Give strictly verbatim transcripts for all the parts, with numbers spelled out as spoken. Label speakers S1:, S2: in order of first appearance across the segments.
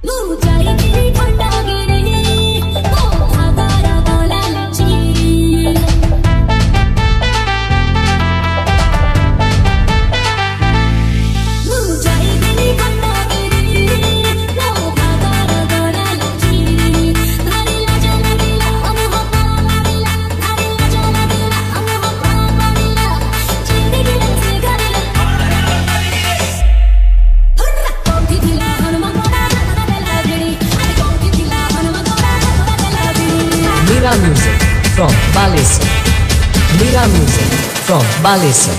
S1: Mira Music from Balesa. Mira Music from Balesa.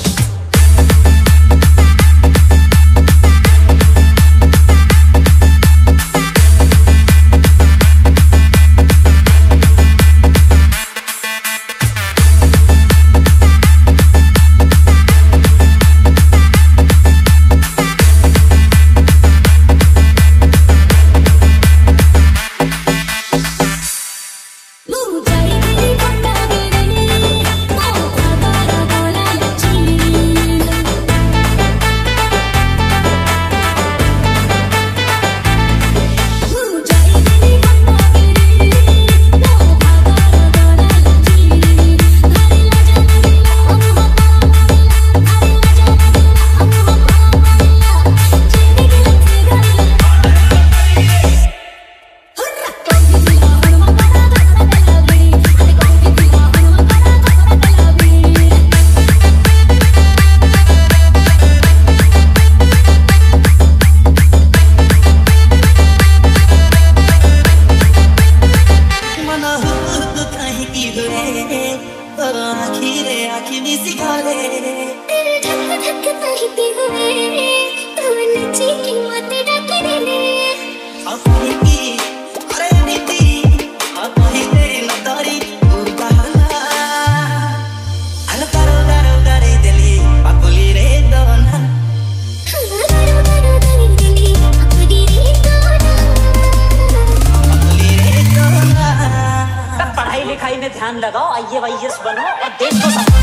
S2: पढ़ाई में ध्यान लगाओ, आई ए एस बनो और देश को सब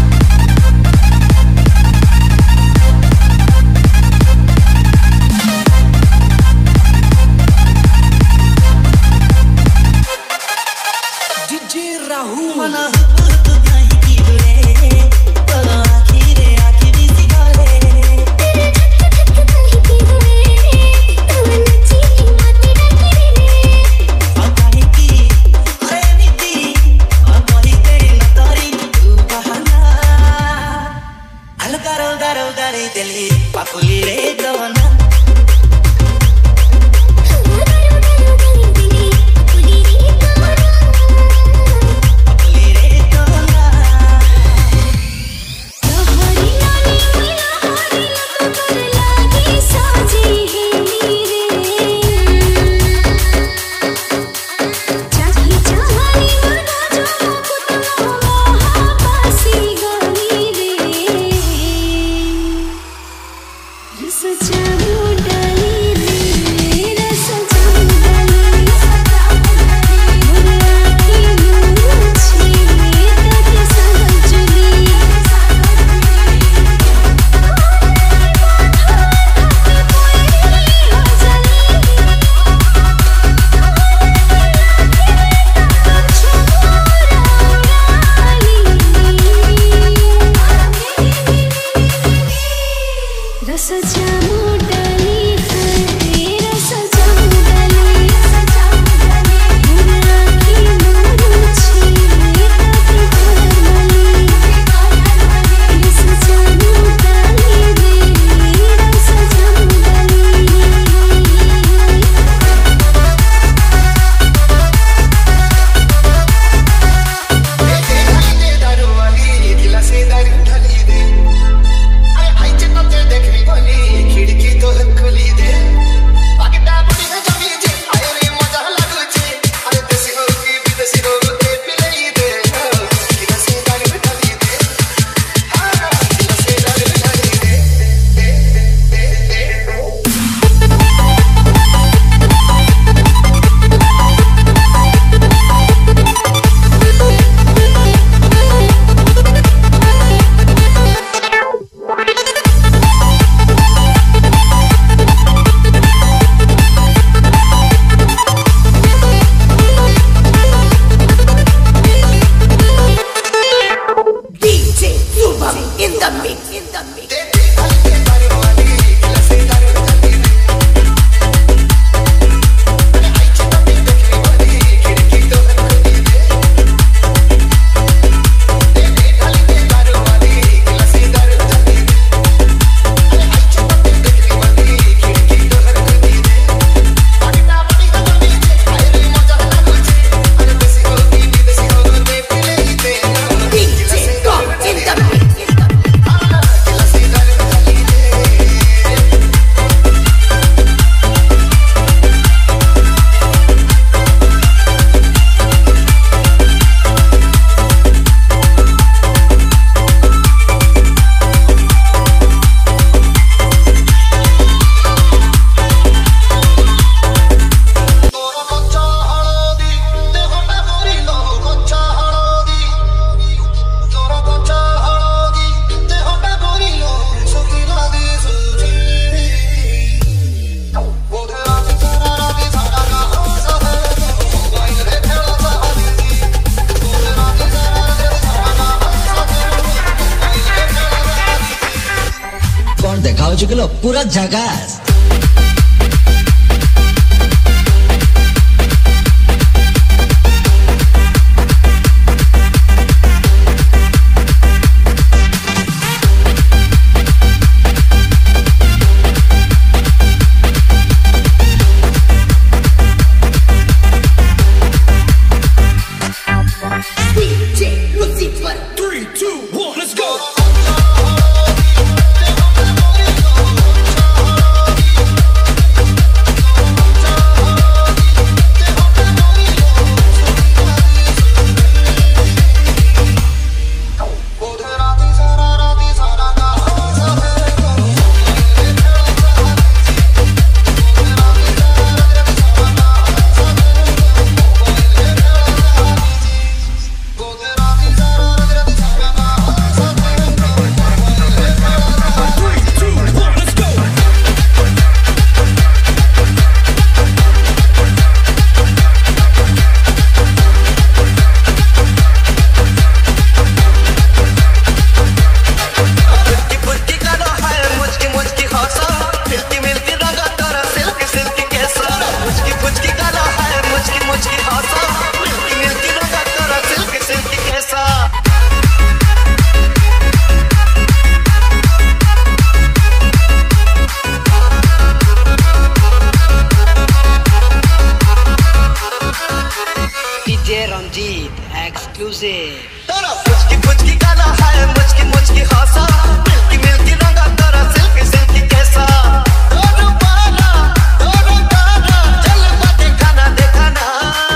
S3: Bahana पहुंचगलो पूरा जगास।
S4: रंजीत एक्सक्लूसिव। तेरा मुझकी मुझकी गाना है, मुझकी मुझकी हंसा, मिल्की मिल्की रंगा तेरा सिल्की सिल्की कैसा। दोनों पाना दोनों गाना चल बातें खाना दिखाना।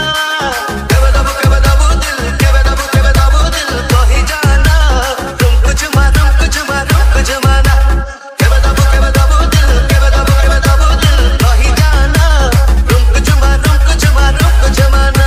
S4: केवे दबू केवे दबू दिल, केवे दबू केवे दबू दिल तो ही जाना। तुम कुछ मारूं कुछ मारूं कुछ माना। केवे दबू केवे दबू दिल, केवे दबू केवे दबू दिल तो ही जाना। तुम कुछ मारूं कुछ मारूं कुछ माना।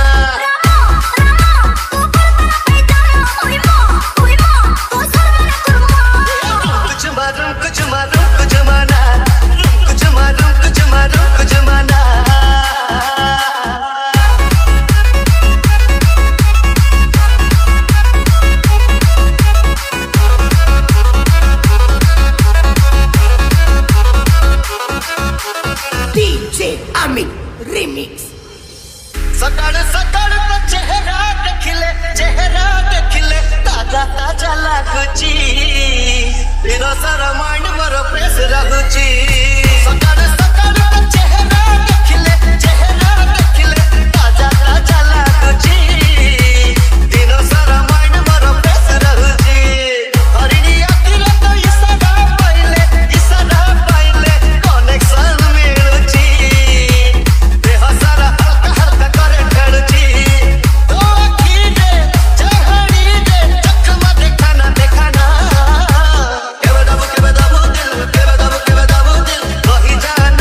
S4: सकाळ सकाळ चेहरा देखिले चेहरा देखिले ताजा ताजा लागुची। तेरा सारा माइंड मोर फ्रेश रहूची। सकाळ सकाळ चेहरा देखिले चेहरा देखिले ताजा ताजा लागुची। तेरा सारा माइंड मोर फ्रेश रहूची। हरिणी आतिरे तो इशारा पाइले इशारा पाइले कनेक्शन मिलुची। देह सारा जाना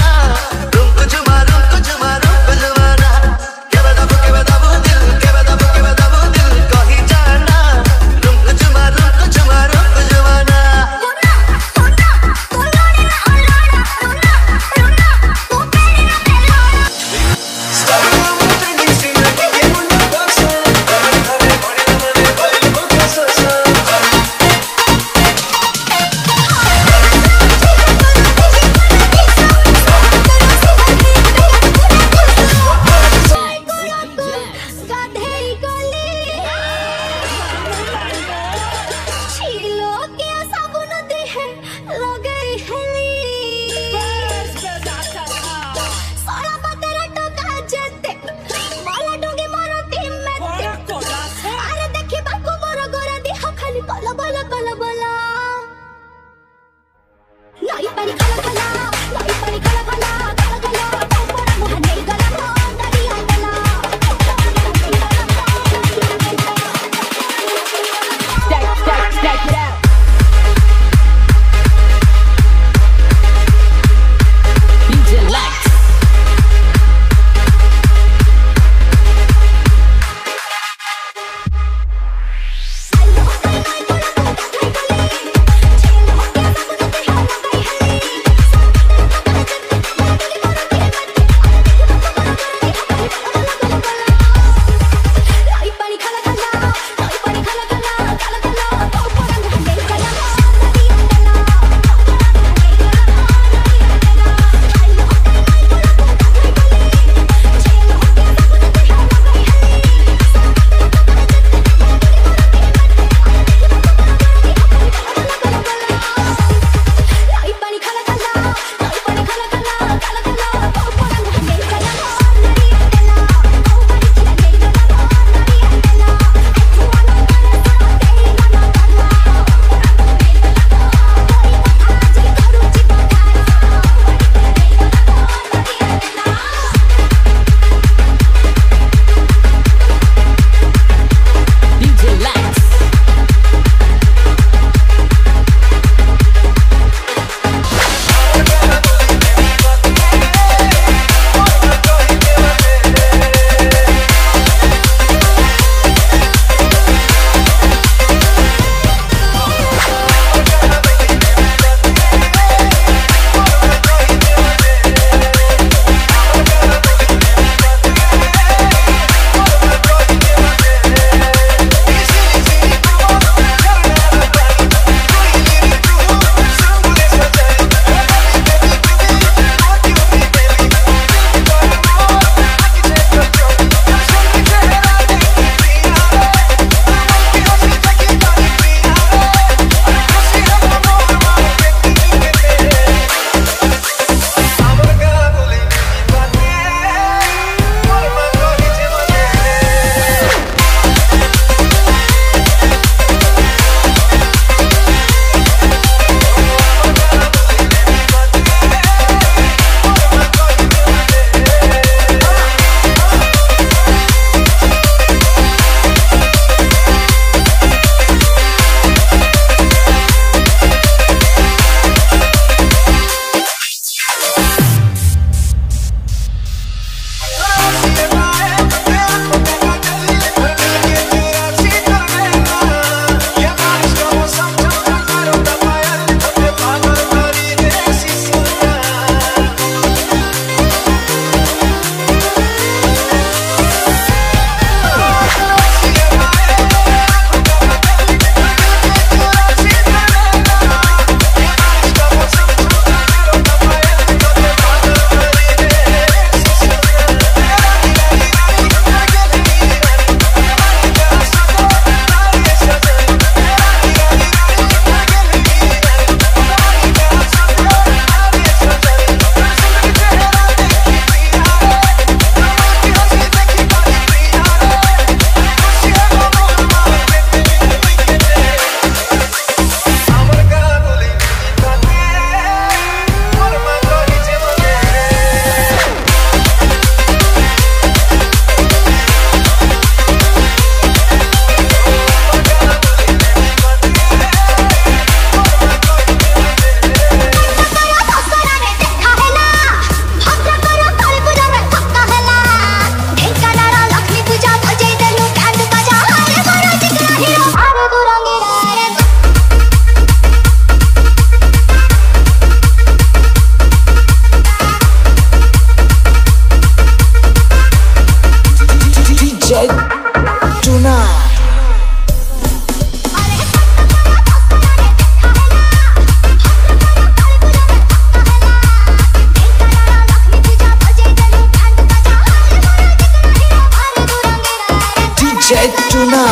S3: चुना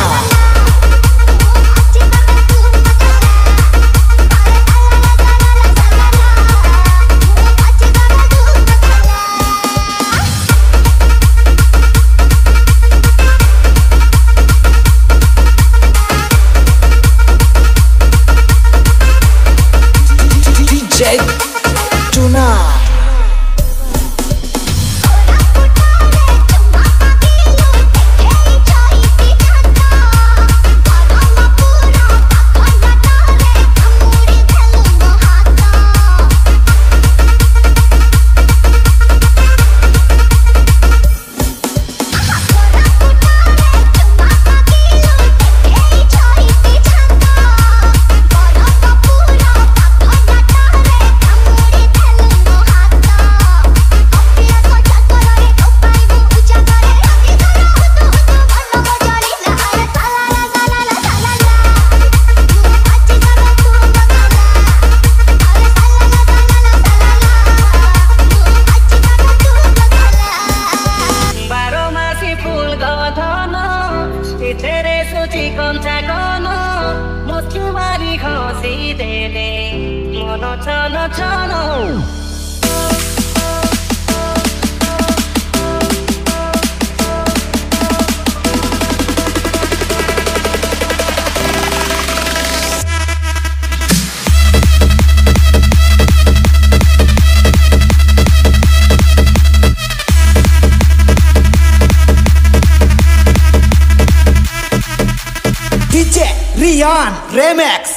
S3: Rian Remix.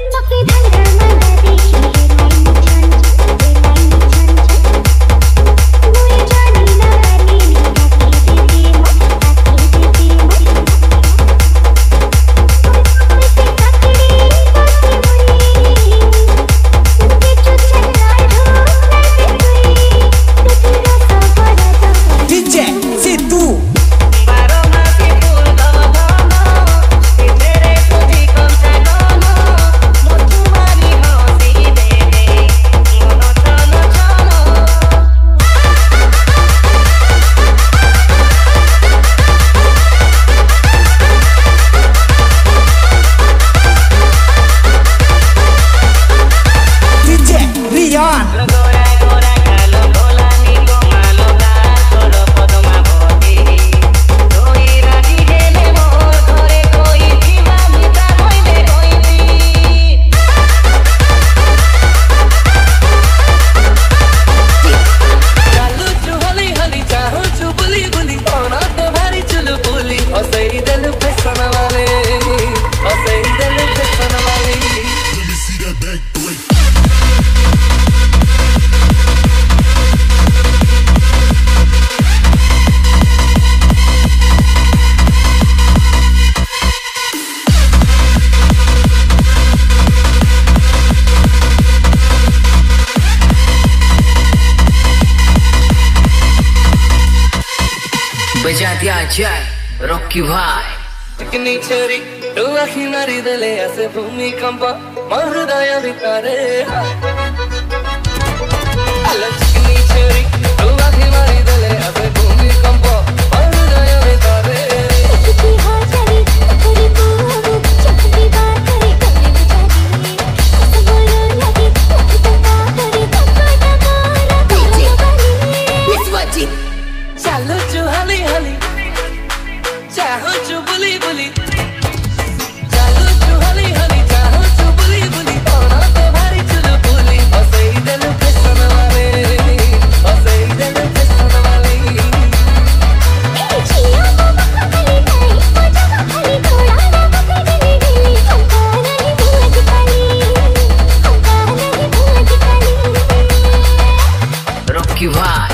S5: बजा दिया जाए रॉकी भाई
S6: चिकनी छोरी तू आखी मारी दले ऐसे भूमिकंप हृदय भितरे अला चिकनी छोरी तू आखी मारी दले ऐसे भूमिकंप हृदय भितरे
S7: की हो चली तेरी तू चकती बात करे कभी बुझा दी बोलो लगी तो का करे तक तक
S5: विश्वजीत
S6: चलो जो हली हली चाहो जो बुली बुली चलो जो हली हली चाहो जो बुली बुली पाना तो भारी चलो बुली ऐसे ही दिल पे सन वाले ऐसे ही दिल पे सन वाले
S7: ए जिया बाबा कली नहीं मजा खाली थोड़ा ना मत दिली दिली हमको नहीं भूल की पानी हमको नहीं भूल की पानी
S5: रॉकी भाई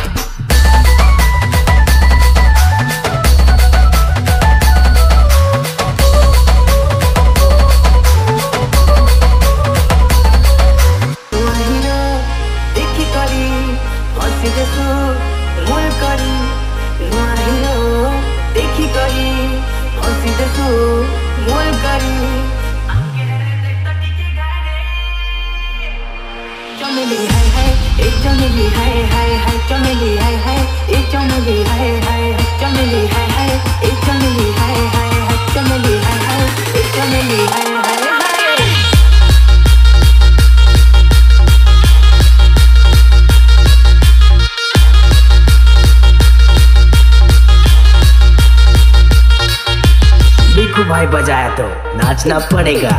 S3: तो नाचना पड़ेगा।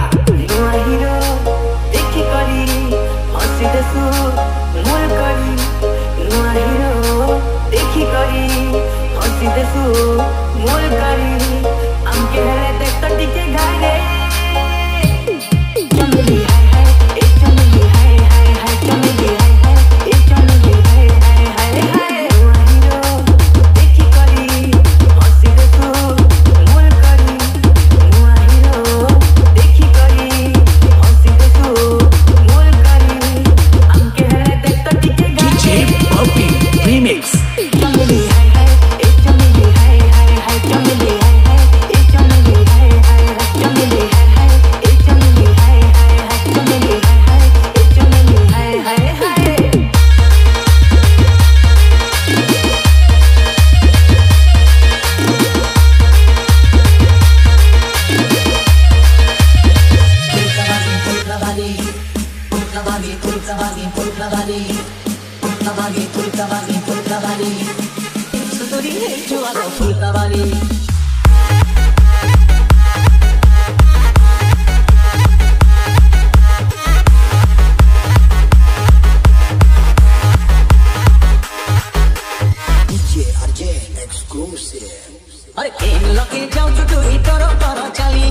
S6: अरे खेल लगे जाऊं चुटुरी तोरो तोरो चली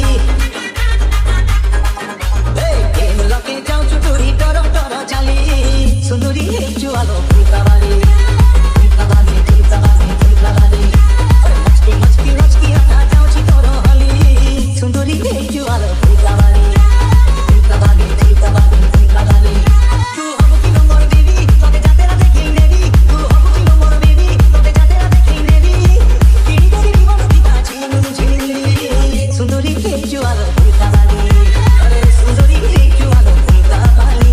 S6: ए खेल लगे जाऊं चुटुरी तोरो तोरो चली सुंदरी है जुआलो फुलकावाली फुलकावाली फुलकावाली फुलकावाली मचकी मचकी मचकी आता जाऊं ची तोरो हली सुंदरी है जुआलो फुलकावाली फुलकावाली फुलकावाली फुलकावाली तू हम की नंबर बेबी तोते जाते ना देखें देवी तू हम की नंबर बेबी तोते जाते ना देखें देवी सुंदरी के जुआलो फुलकावाली अरे सुंदरी के जुआलो फुलकावाली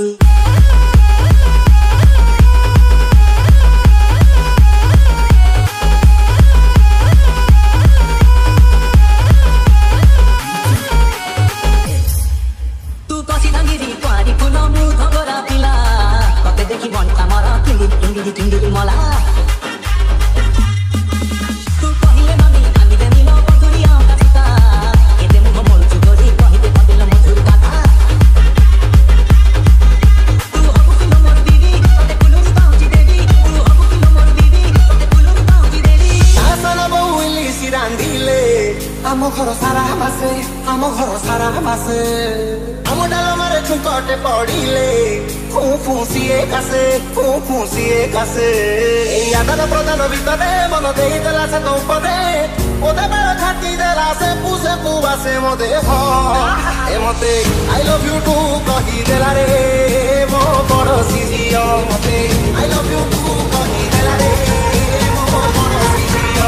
S6: तू कसी धांगिरी क्वारी फुल मुख गोरा पिला कते देखि भन्टा मरा किंदी किंदी किंदी मला
S4: आमो घर सारा मासे आमो घर सारा मासे आमो डाल मारे छुकटे पड़िले फू फूसिए कासे फू फूसिए कासे यादन प्रदान भितरे मन देई देला से तो पदे ओदे बेल खाती देला से पुसे पुवासे मोदे हो ए मते आई लव यू टू कही देला रे मो पड़ोसी जियो मते आई लव यू टू कही देला रे मो पड़ोसी जियो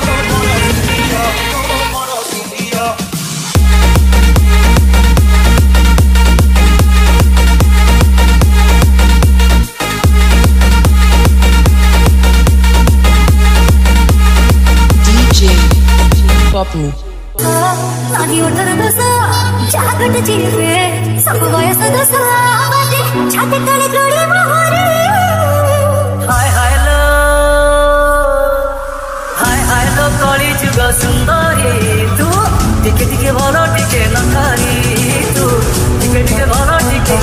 S1: Papu.
S7: आधी उठर दसा जागट चिरे सब वयस दसा आवाजे छाती तले गड़ी मोहरे
S6: हाय हाय लो हाय हाय लो कली जुग सुंदरी तू टिके टिके भलो टिके नखारी तू टिके टिके भलो टिके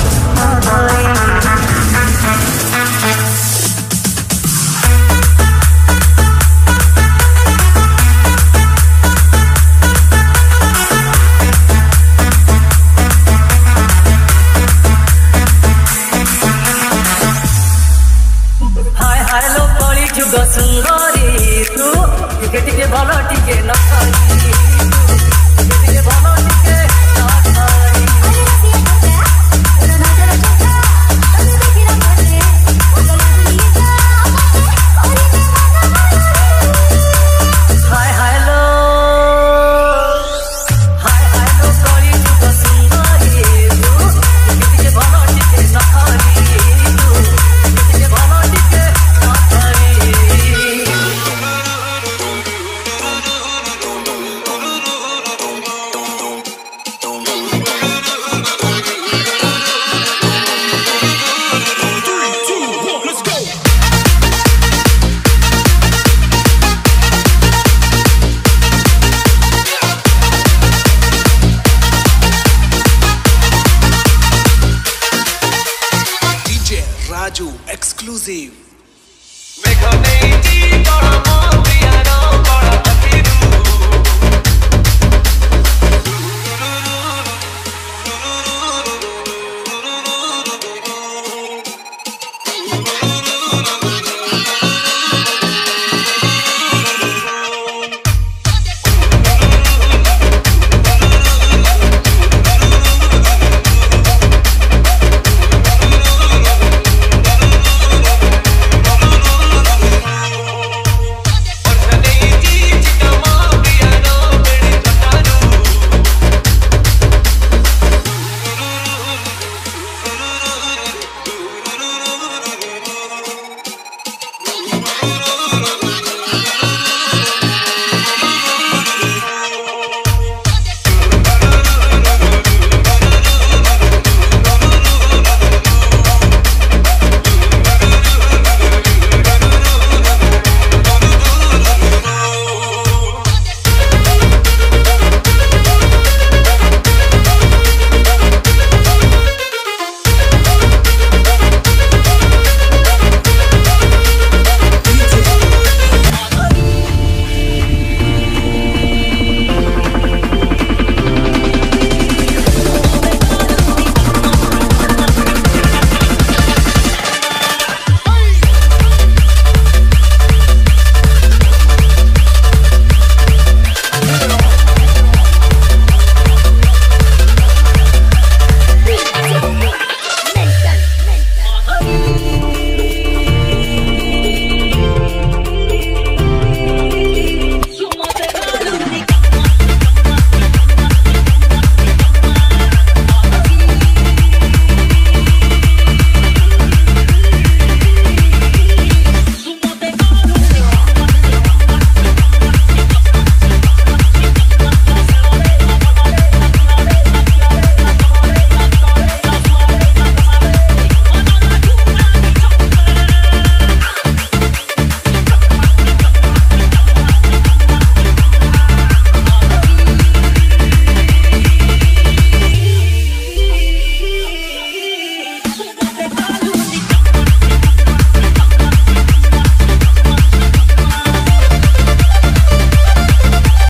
S8: exclusive.